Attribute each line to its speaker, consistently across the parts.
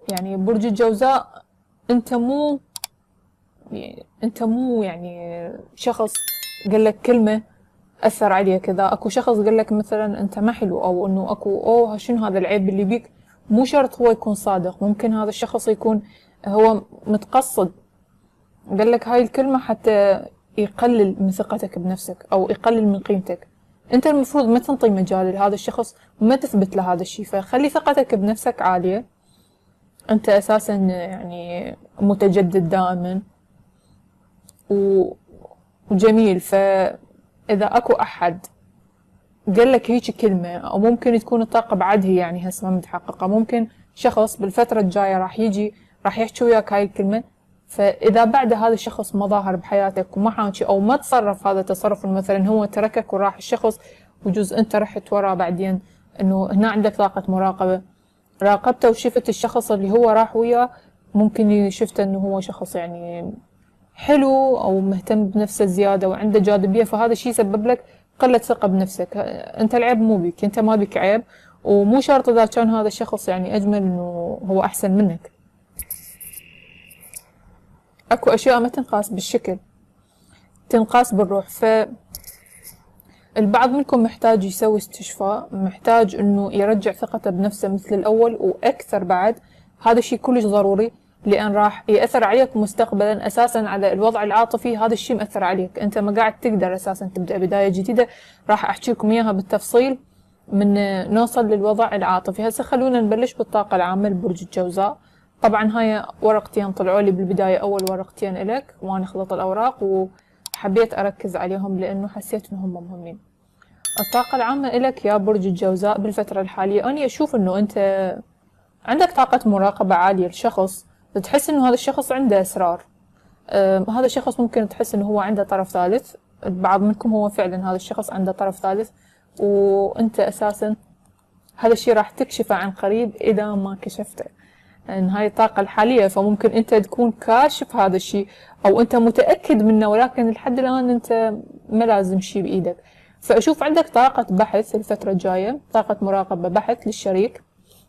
Speaker 1: يعني برج الجوزاء انت مو يعني شخص قال لك كلمة أثر عليك. كذا اكو شخص قال لك مثلا انت ما حلو، او انه اكو شنو هذا العيب اللي بيك، مو شرط هو يكون صادق، ممكن هذا الشخص يكون هو متقصد قال لك هاي الكلمة حتى يقلل من ثقتك بنفسك او يقلل من قيمتك. انت المفروض ما تنطي مجال لهذا الشخص وما تثبت له هذا الشيء، فخلي ثقتك بنفسك عالية. انت اساسا يعني متجدد دائما وجميل، فاذا اكو احد قال لك هيك كلمة، او ممكن تكون الطاقة بعد هي يعني هسه ما متحققة، ممكن شخص بالفترة الجاية راح يجي راح يحكي وياك هاي الكلمة، فاذا بعد هذا الشخص ما ظاهر بحياتك وما حاكي او ما تصرف هذا التصرف، مثلا هو تركك وراح الشخص وجوز انت رحت وراه بعدين، انه هنا عندك طاقة مراقبة، راقبته وشفت الشخص اللي هو راح وياه، ممكن شفته انه هو شخص يعني حلو او مهتم بنفسه زيادة وعنده جاذبية، فهذا الشيء يسبب لك قلة ثقة بنفسك. انت العيب مو بيك، انت ما بيك عيب، ومو شرط اذا كان هذا الشخص يعني اجمل انه هو احسن منك. اكو اشياء ما تنقاس بالشكل، تنقاس بالروح. فالبعض منكم محتاج يسوي استشفاء، محتاج انه يرجع ثقته بنفسه مثل الاول واكثر بعد. هذا الشيء كلش ضروري، لان راح ياثر عليك مستقبلا اساسا على الوضع العاطفي. هذا الشيء مأثر عليك، انت ما قاعد تقدر اساسا تبدا بدايه جديده. راح احكي لكم اياها بالتفصيل من نوصل للوضع العاطفي. هسه خلونا نبلش بالطاقه العامه لبرج الجوزاء. طبعا هاي ورقتين طلعوا لي بالبدايه، اول ورقتين الك وانا خلط الاوراق وحبيت اركز عليهم لانه حسيت انهم مهمين. الطاقه العامه الك يا برج الجوزاء بالفتره الحاليه، اني اشوف انه انت عندك طاقة مراقبة عالية لشخص، تحس انه هذا الشخص عنده اسرار. هذا الشخص ممكن تحس انه هو عنده طرف ثالث، بعض منكم هو فعلا هذا الشخص عنده طرف ثالث، وانت اساسا هذا الشيء راح تكشفه عن قريب اذا ما كشفته. ان هاي الطاقة الحالية، فممكن انت تكون كاشف هذا الشيء او انت متأكد منه، ولكن لحد الان انت ما لازم شيء بايدك. فاشوف عندك طاقة بحث الفترة الجاية، طاقة مراقبة بحث للشريك،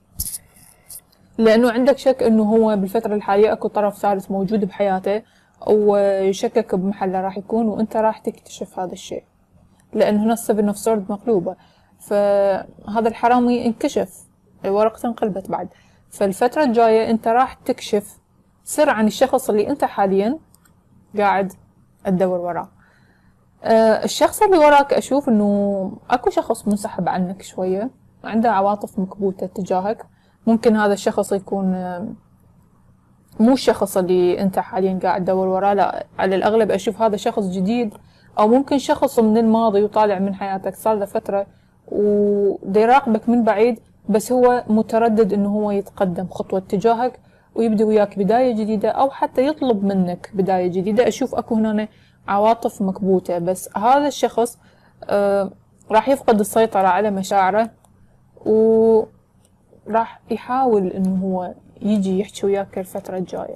Speaker 1: لانه عندك شك انه هو بالفترة الحالية اكو طرف ثالث موجود بحياته، وشكك بمحله راح يكون، وانت راح تكتشف هذا الشيء، لان هنا السفن اوف سورد مقلوبة، فهذا الحرامي انكشف، الورقة انقلبت بعد. فالفترة الجاية انت راح تكشف سر عن الشخص اللي انت حاليا قاعد تدور وراه. الشخص اللي وراك اشوف انه اكو شخص منسحب عنك شوية، عنده عواطف مكبوتة تجاهك. ممكن هذا الشخص يكون مو الشخص اللي انت حاليا قاعد تدور وراه، لا، على الاغلب اشوف هذا شخص جديد، او ممكن شخص من الماضي وطالع من حياتك صار له فترة ودا يراقبك من بعيد، بس هو متردد انه هو يتقدم خطوة تجاهك ويبدأ وياك بداية جديدة، او حتى يطلب منك بداية جديدة. اشوف اكو هنا عواطف مكبوتة، بس هذا الشخص راح يفقد السيطرة على مشاعره، وراح يحاول انه هو يجي يحكي وياك الفترة الجاية.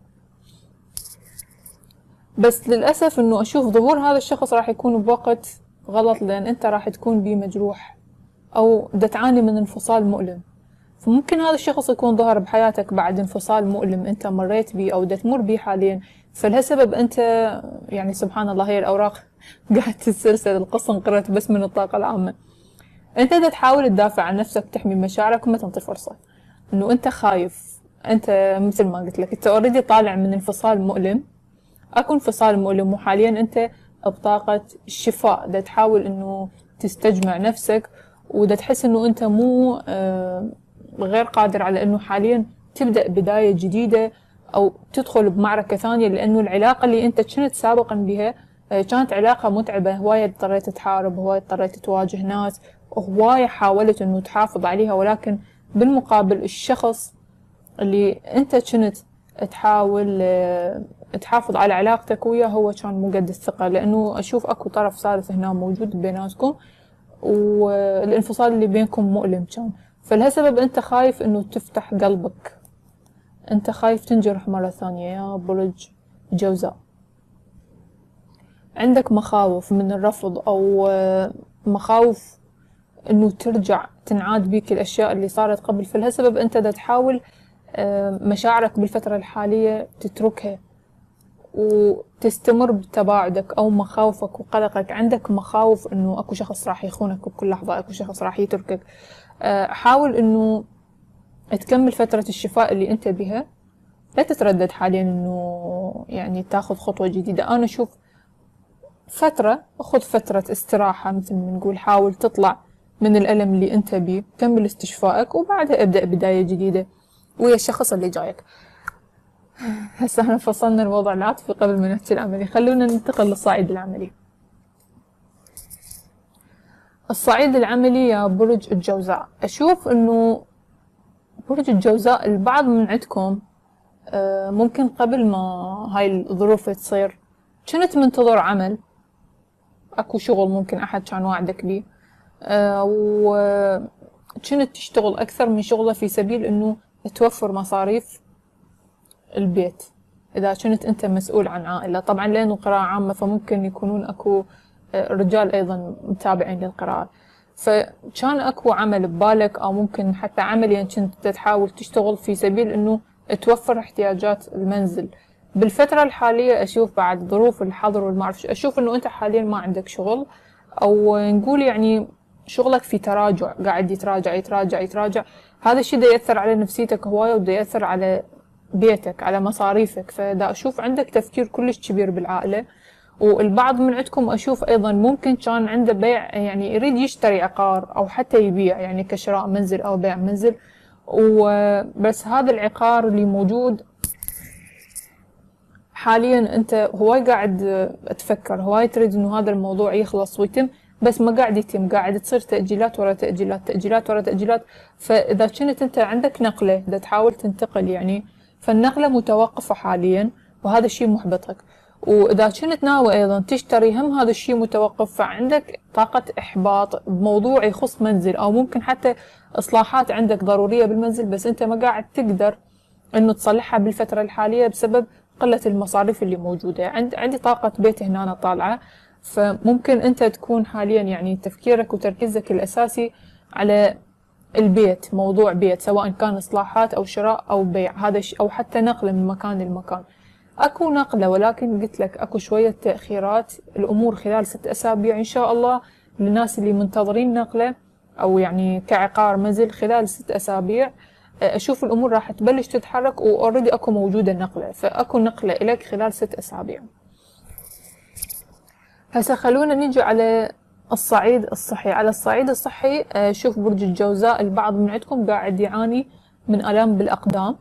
Speaker 1: بس للأسف انه اشوف ظهور هذا الشخص راح يكون بوقت غلط، لان انت راح تكون بيه مجروح او دا تعاني من انفصال مؤلم. فممكن هذا الشخص يكون ظهر بحياتك بعد انفصال مؤلم انت مريت بيه او دا تمر بيه حاليا، فلهالسبب انت يعني سبحان الله هي الاوراق قاعد تتسلسل، القصة انقرأت بس من الطاقة العامة. انت دا تحاول تدافع عن نفسك، تحمي مشاعرك وما تنطي فرصة، انه انت خايف. انت مثل ما قلت لك انت اوريدي طالع من انفصال مؤلم، اكو انفصال مؤلم، وحاليا انت بطاقة الشفاء، دا تحاول انه تستجمع نفسك، ودا تحس انه انت مو غير قادر على انه حاليا تبدأ بداية جديدة او تدخل بمعركة ثانية، لانه العلاقة اللي انت كنت سابقا بها كانت علاقة متعبة، هواية اضطريت تحارب، هواية اضطريت تواجه ناس، هواية حاولت انه تحافظ عليها، ولكن بالمقابل الشخص اللي انت كنت تحاول تحافظ على علاقتك وياه هو كان مو قد الثقة، لانه اشوف اكو طرف ثالث هنا موجود بيناتكم، والانفصال اللي بينكم مؤلم كان. فلهالسبب انت خايف انه تفتح قلبك، انت خايف تنجرح مرة ثانية يا برج جوزاء. عندك مخاوف من الرفض، او مخاوف انه ترجع تنعاد بيك الاشياء اللي صارت قبل، فلهالسبب انت دا تحاول مشاعرك بالفترة الحالية تتركها وتستمر بتباعدك أو مخاوفك وقلقك. عندك مخاوف إنه أكو شخص راح يخونك بكل لحظة، أكو شخص راح يتركك. حاول إنه تكمل فترة الشفاء اللي أنت بها، لا تتردد حاليا إنه يعني تاخذ خطوة جديدة. أنا أشوف خذ فترة استراحة مثل ما نقول، حاول تطلع من الألم اللي أنت بيه، كمل استشفائك وبعدها ابدأ بداية جديدة ويا الشخص اللي جايك. هسه احنا فصلنا الوضع العاطفي قبل ما نحكي العملي، خلونا ننتقل للصعيد العملي. الصعيد العملي يا برج الجوزاء، أشوف إنه برج الجوزاء البعض من عندكم ممكن قبل ما هاي الظروف تصير كنت منتظر عمل، أكو شغل ممكن أحد كان واعدك بيه، وكنت تشتغل أكثر من شغلة في سبيل إنه توفر مصاريف البيت. إذا كنت أنت مسؤول عن عائلة، طبعا لأنه قراءة عامة فممكن يكونون أكو رجال أيضا متابعين للقراءة، فكان أكو عمل ببالك أو ممكن حتى عمليا كنت تحاول تشتغل في سبيل إنه توفر احتياجات المنزل. بالفترة الحالية أشوف بعد ظروف الحظر والمعرفش، أشوف إنه أنت حاليا ما عندك شغل، أو نقول يعني شغلك في تراجع، قاعد يتراجع. هذا الشيء دا يأثر على نفسيتك هواية ودا يأثر على بيتك، على مصاريفك. فدا أشوف عندك تفكير كلش كبير بالعائلة. والبعض من عندكم أشوف أيضا ممكن كان عنده بيع، يعني يريد يشتري عقار أو حتى يبيع، يعني كشراء منزل أو بيع منزل، وبس هذا العقار اللي موجود حاليا أنت هواي قاعد تفكر، هواي تريد إنه هذا الموضوع يخلص ويتم، بس ما قاعد يتم، قاعد تصير تأجيلات ورا تأجيلات. فإذا كنت أنت عندك نقلة إذا تحاول تنتقل يعني، فالنقلة متوقفة حاليا وهذا الشيء محبطك. وإذا كنت ناوي أيضا تشتري هم هذا الشيء متوقف، فعندك طاقة إحباط بموضوع يخص منزل، أو ممكن حتى إصلاحات عندك ضرورية بالمنزل بس أنت ما قاعد تقدر إنه تصلحها بالفترة الحالية بسبب قلة المصاريف اللي موجودة. عندي طاقة بيت هنا أنا طالعة، فممكن أنت تكون حاليا يعني تفكيرك وتركيزك الأساسي على البيت، موضوع بيت، سواء كان إصلاحات أو شراء أو بيع، هذا أو حتى نقلة من مكان لمكان. أكو نقلة، ولكن قلت لك أكو شوية تأخيرات الأمور خلال 6 أسابيع إن شاء الله. للناس اللي منتظرين نقلة أو يعني كعقار منزل خلال 6 أسابيع، أشوف الأمور راح تبلش تتحرك، وأوريدي أكو موجودة نقلة، فأكو نقلة إليك خلال 6 أسابيع. هسا خلونا نيجي على الصعيد الصحي. على الصعيد الصحي شوف برج الجوزاء البعض من عندكم قاعد يعاني من آلام بالأقدام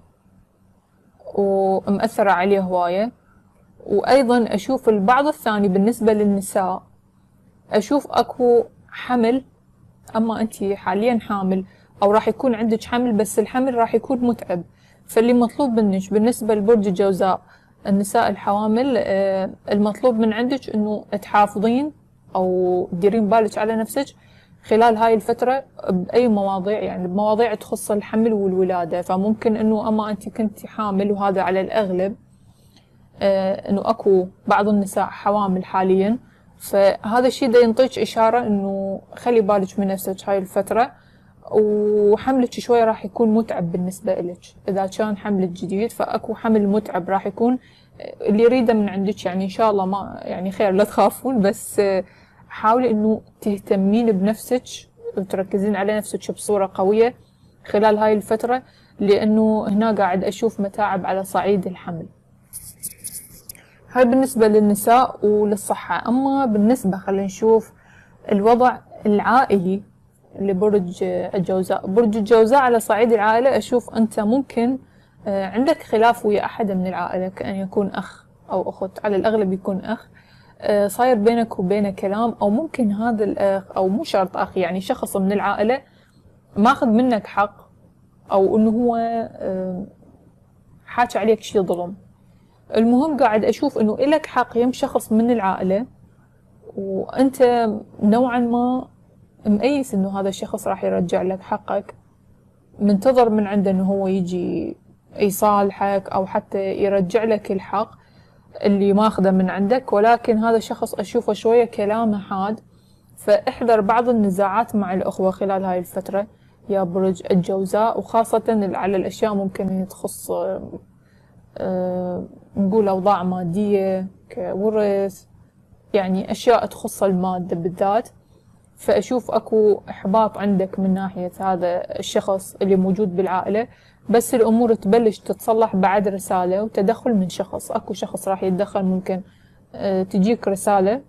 Speaker 1: ومأثرة عليه هواية. وأيضا أشوف البعض الثاني بالنسبة للنساء، أشوف أكو حمل، أما أنت حاليا حامل أو راح يكون عندك حمل، بس الحمل راح يكون متعب. فاللي مطلوب منك بالنسبة لبرج الجوزاء النساء الحوامل، المطلوب من عندك إنه تحافظين أو تديرين بالك على نفسك خلال هاي الفترة بأي مواضيع، يعني بمواضيع تخص الحمل والولادة. فممكن إنه أما أنت كنتي حامل، وهذا على الأغلب إنه أكو بعض النساء حوامل حاليا، فهذا الشيء دا ينطيك إشارة إنه خلي بالك من نفسك هاي الفترة. وحملك شوي راح يكون متعب بالنسبة إلك، إذا كان حملك جديد فأكو حمل متعب راح يكون اللي يريده من عندك. يعني إن شاء الله ما يعني خير، لا تخافون، بس حاولي إنه تهتمين بنفسك وتركزين على نفسك بصورة قوية خلال هاي الفترة، لأنه هنا قاعد أشوف متاعب على صعيد الحمل. هاي بالنسبة للنساء وللصحة. أما بالنسبة خلينا نشوف الوضع العائلي لبرج الجوزاء. برج الجوزاء على صعيد العائلة أشوف أنت ممكن عندك خلاف ويا أحد من العائلة، كأن يكون أخ أو أخت، على الأغلب يكون أخ، صاير بينك وبينه كلام، أو ممكن هذا الأخ أو مو شرط أخ، يعني شخص من العائلة ماخذ منك حق، أو إنه هو حاكي عليك شي ظلم. المهم قاعد أشوف إنه إلك حق يم شخص من العائلة، وأنت نوعا ما مقيس إنه هذا الشخص راح يرجع لك حقك، منتظر من عنده إنه هو يجي يصالحك أو حتى يرجع لك الحق اللي ماخذه من عندك. ولكن هذا الشخص أشوفه شوية كلامه حاد، فاحذر بعض النزاعات مع الأخوة خلال هاي الفترة، يا برج الجوزاء، وخاصة على الأشياء ممكن تخص نقول أوضاع مادية كورث، يعني أشياء تخص المادة بالذات. فأشوف أكو إحباط عندك من ناحية هذا الشخص اللي موجود بالعائلة، بس الأمور تبلش تتصلح بعد رسالة وتدخل من شخص. أكو شخص راح يتدخل، ممكن تجيك رسالة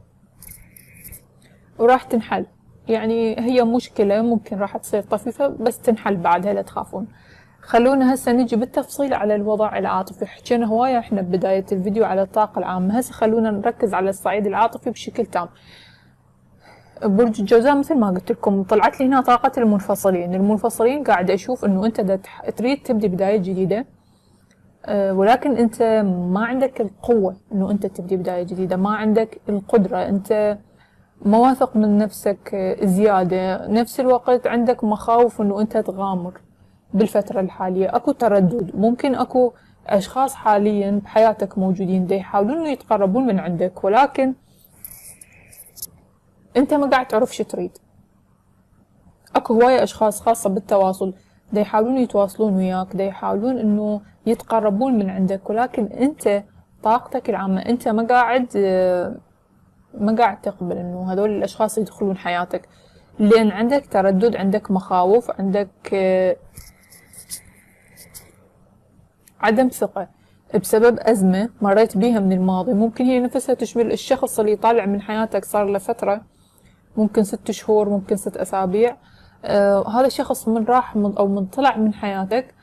Speaker 1: وراح تنحل. يعني هي مشكلة ممكن راح تصير طفيفة بس تنحل بعدها، لا تخافون. خلونا هسه نجي بالتفصيل على الوضع العاطفي. حكينا هواية احنا ببداية الفيديو على الطاقة العامة، هسه خلونا نركز على الصعيد العاطفي بشكل تام. برج الجوزاء مثل ما قلت لكم طلعت لي هنا طاقة المنفصلين. المنفصلين قاعد اشوف انه انت تريد تبدي بداية جديدة، ولكن انت ما عندك القوة انه انت تبدي بداية جديدة، ما عندك القدرة، انت ما واثق من نفسك زيادة. نفس الوقت عندك مخاوف انه انت تغامر بالفترة الحالية. اكو تردد، ممكن اكو اشخاص حاليا بحياتك موجودين دا يحاولون انه يتقربون من عندك، ولكن انت ما قاعد تعرف شو تريد. اكو هواية اشخاص خاصة بالتواصل دا يحاولون يتواصلون وياك، دا يحاولون انه يتقربون من عندك، ولكن انت طاقتك العامة انت ما قاعد تقبل انه هذول الاشخاص يدخلون حياتك، لان عندك تردد، عندك مخاوف، عندك عدم ثقة بسبب أزمة مريت بيها من الماضي. ممكن هي نفسها تشمل الشخص اللي طالع من حياتك صار له فترة، ممكن 6 شهور، ممكن 6 أسابيع. هذا الشخص من راح أو من طلع من حياتك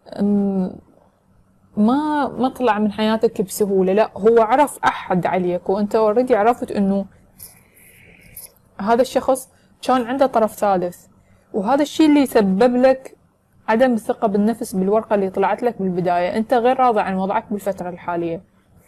Speaker 1: ما طلع من حياتك بسهولة، لا هو عرف أحد عليك، وأنت اوريدي عرفت إنه هذا الشخص كان عنده طرف ثالث، وهذا الشيء اللي يسبب لك عدم الثقة بالنفس بالورقة اللي طلعت لك بالبداية. أنت غير راضي عن وضعك بالفترة الحالية.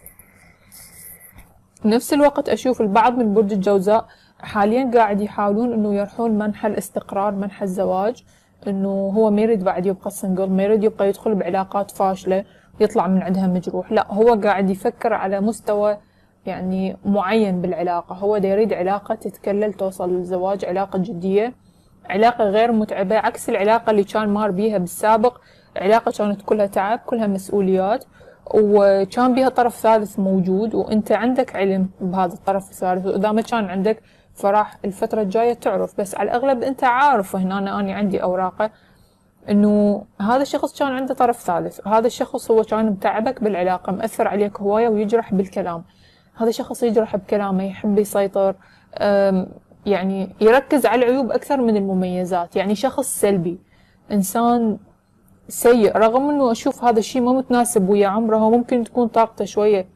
Speaker 1: نفس الوقت أشوف البعض من برج الجوزاء حاليا قاعد يحاولون إنه يروحون منحى الاستقرار، منحى الزواج، إنه هو ما يريد بعد يبقى سنجل، ما يريد يبقى يدخل بعلاقات فاشلة يطلع من عندها مجروح، لا هو قاعد يفكر على مستوى يعني معين بالعلاقة. هو دا يريد علاقة تتكلل توصل للزواج، علاقة جدية، علاقة غير متعبة، عكس العلاقة اللي كان مار بيها بالسابق. علاقة كانت كلها تعب، كلها مسؤوليات، وكان بيها طرف ثالث موجود، وانت عندك علم بهذا الطرف الثالث، واذا ما كان عندك فراح الفترة الجاية تعرف. بس على الاغلب انت عارف. هنا أنا عندي اوراقه انه هذا الشخص كان عنده طرف ثالث، هذا الشخص هو كان متعبك بالعلاقة، مأثر عليك هواية ويجرح بالكلام. هذا الشخص يجرح بكلامه، يحب يسيطر، يعني يركز على العيوب أكثر من المميزات. يعني شخص سلبي، إنسان سيء، رغم أنه أشوف هذا الشيء ما متناسب ويا عمره. هو ممكن تكون طاقته شوية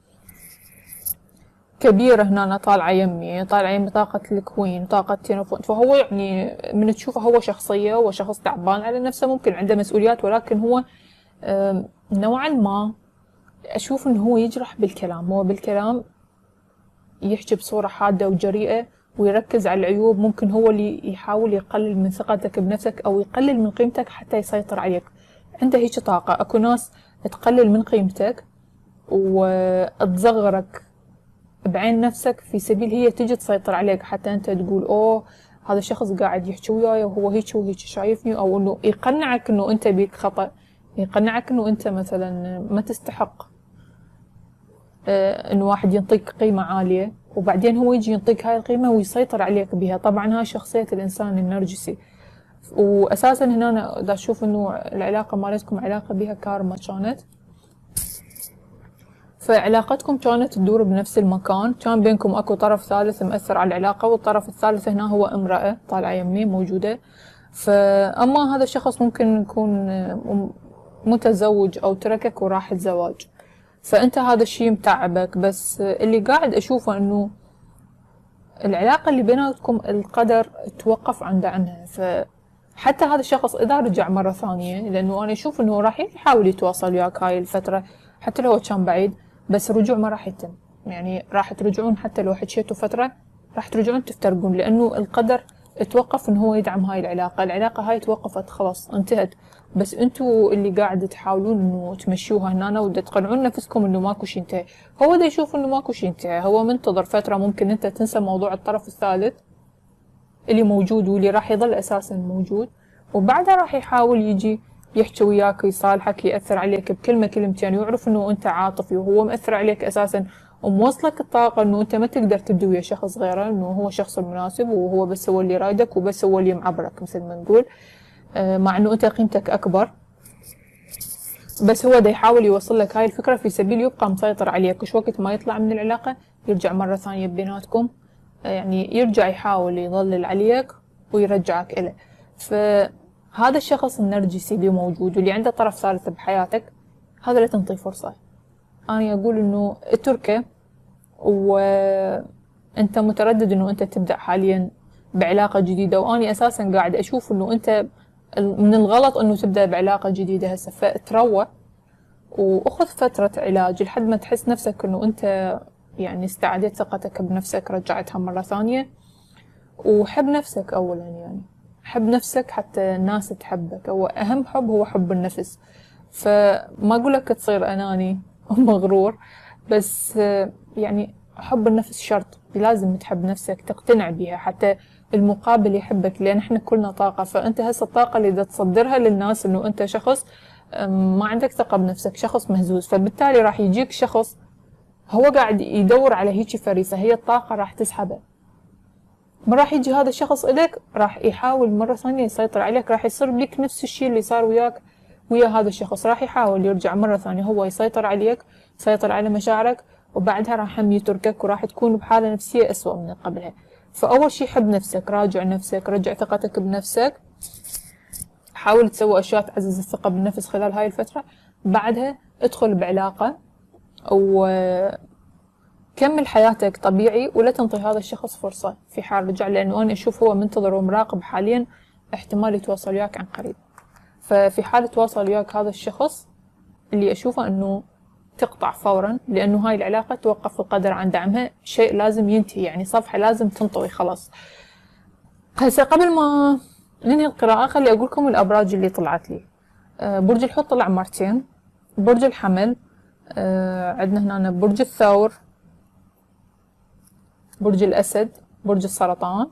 Speaker 1: كبيرة. هنا أنا طالعة يمي طاقة الكوين، طاقة تينوفون. فهو يعني من تشوفه هو شخصية، هو شخص تعبان على نفسه، ممكن عنده مسؤوليات، ولكن هو نوعا ما أشوف أنه هو يجرح بالكلام. هو بالكلام يحكي بصورة حادة وجريئة ويركز على العيوب. ممكن هو اللي يحاول يقلل من ثقتك بنفسك أو يقلل من قيمتك حتى يسيطر عليك. عنده هيك طاقة. أكو ناس تقلل من قيمتك وتصغرك بعين نفسك في سبيل هي تجي تسيطر عليك، حتى أنت تقول أوه هذا الشخص قاعد يحكي وياي وهو هيك وهيك شايفني، أو إنه يقنعك إنه أنت بيك خطأ، يقنعك إنه أنت مثلا ما تستحق إنه واحد ينطيك قيمة عالية، وبعدين هو يجي ينطيك هاي القيمة ويسيطر عليك بها. طبعا هاي شخصية الإنسان النرجسي. وأساسا هنا أنا دا أشوف إنه العلاقة مالتكم علاقة بها كارما كانت، فعلاقتكم كانت تدور بنفس المكان، كان بينكم أكو طرف ثالث مأثر على العلاقة، والطرف الثالث هنا هو امرأة طالعة يمي موجودة. فأما هذا الشخص ممكن يكون متزوج أو تركك وراح الزواج، فأنت هذا الشيء متعبك. بس اللي قاعد أشوفه إنه العلاقة اللي بيناتكم القدر توقف عنها. فحتى هذا الشخص إذا رجع مرة ثانية، لأنه أنا أشوف إنه راح يحاول يتواصل وياك هاي الفترة حتى لو كان بعيد، بس الرجوع ما راح يتم. يعني راح ترجعون حتى لو حكيتوا فترة، راح ترجعون تفترقون، لأنه القدر توقف إنه هو يدعم هاي العلاقة. العلاقة هاي توقفت خلاص انتهت، بس انتوا اللي قاعد تحاولون انه تمشوها هنا ودا تقنعون نفسكم انه ماكو شي انتهى. هو دا يشوف انه ماكو شي انتهى، هو منتظر فترة ممكن انت تنسى موضوع الطرف الثالث اللي موجود واللي راح يظل اساسا موجود، وبعدها راح يحاول يجي يحكي وياك ويصالحك، يأثر عليك بكلمة كلمتين، ويعرف انه انت عاطفي وهو مأثر عليك اساسا، وموصلك الطاقة انه انت ما تقدر تبدي ويا شخص غيره، انه هو شخص المناسب وهو بس هو اللي رايدك وبس هو اللي معبرك مثل ما نقول، مع انه انت قيمتك اكبر. بس هو دا يحاول يوصل لك هاي الفكرة في سبيل يبقى مسيطر عليك، وش وقت ما يطلع من العلاقة يرجع مرة ثانية بيناتكم، يعني يرجع يحاول يظلل عليك ويرجعك إله. فهذا الشخص النرجسي اللي موجود واللي عنده طرف ثالث بحياتك، هذا لا تنطيه فرصة. أنا أقول إنه اتركه، وأنت متردد إنه أنت تبدأ حاليا بعلاقة جديدة، وأني أساسا قاعد أشوف إنه أنت من الغلط إنه تبدأ بعلاقة جديدة هسه، فتروى وأخذ فترة علاج لحد ما تحس نفسك إنه أنت يعني استعدت ثقتك بنفسك، رجعتها مرة ثانية. وحب نفسك أولا، يعني حب نفسك حتى الناس تحبك، هو أهم حب هو حب النفس. فما أقولك تصير أناني ومغرور، بس يعني حب النفس شرط، لازم تحب نفسك تقتنع بها حتى المقابل يحبك، لأن احنا كلنا طاقة. فأنت هسه الطاقة اللي دا تصدرها للناس إنه أنت شخص ما عندك ثقة بنفسك، شخص مهزوز، فبالتالي راح يجيك شخص هو قاعد يدور على هيجي فريسة، هي الطاقة راح تسحبه. ما راح يجي هذا الشخص إليك، راح يحاول مرة ثانية يسيطر عليك، راح يصير بيك نفس الشيء اللي صار وياك ويا هذا الشخص، راح يحاول يرجع مرة ثانية هو يسيطر عليك، يسيطر على مشاعرك، وبعدها راح هم يتركك وراح تكون بحالة نفسية أسوأ من قبلها. فأول شيء حب نفسك، راجع نفسك، رجع ثقتك بنفسك، حاول تسوي أشياء تعزز الثقة بالنفس خلال هاي الفترة. بعدها ادخل بعلاقة وكمل حياتك طبيعي، ولا تنطي هذا الشخص فرصة في حال رجع، لأنه أنا أشوف هو منتظر ومراقب حاليا، احتمال يتواصل وياك عن قريب. ففي حال تواصل وياك هذا الشخص، اللي أشوفه أنه تقطع فورا، لأنه هاي العلاقة توقف القدر عن دعمها، شيء لازم ينتهي، يعني صفحة لازم تنطوي خلاص. هسه قبل ما ننهي القراءة خلي أقولكم الأبراج اللي طلعت لي. برج الحوت طلع مرتين، برج الحمل، عندنا هنا برج الثور، برج الأسد، برج السرطان،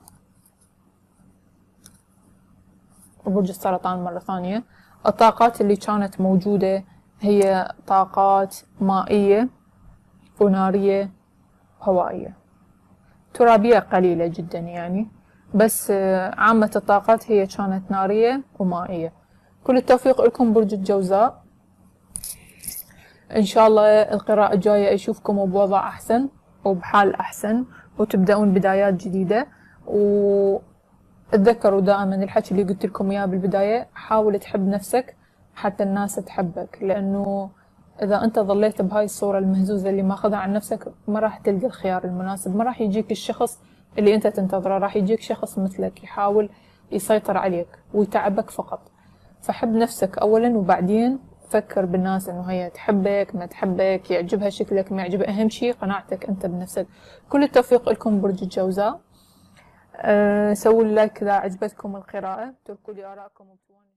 Speaker 1: وبرج السرطان مرة ثانية. الطاقات اللي كانت موجودة هي طاقات مائية ونارية هوائية، ترابية قليلة جدا يعني، بس عامة الطاقات هي كانت نارية ومائية. كل التوفيق لكم برج الجوزاء، إن شاء الله القراءة الجاية أشوفكم بوضع أحسن وبحال أحسن، وتبدأون بدايات جديدة. واتذكروا دائما الحكي اللي قلت لكم إياه بالبداية، حاول تحب نفسك حتى الناس تحبك، لأنه إذا أنت ظليت بهاي الصورة المهزوزة اللي ماخذها عن نفسك، ما راح تلقى الخيار المناسب، ما راح يجيك الشخص اللي أنت تنتظره، راح يجيك شخص مثلك يحاول يسيطر عليك ويتعبك فقط. فحب نفسك أولا، وبعدين فكر بالناس انه هي تحبك ما تحبك، يعجبها شكلك ما يعجبها، اهم شيء قناعتك انت بنفسك. كل التوفيق لكم برج الجوزاء. سووا لايك اذا عجبتكم القراءة، تركوا لي آراءكم.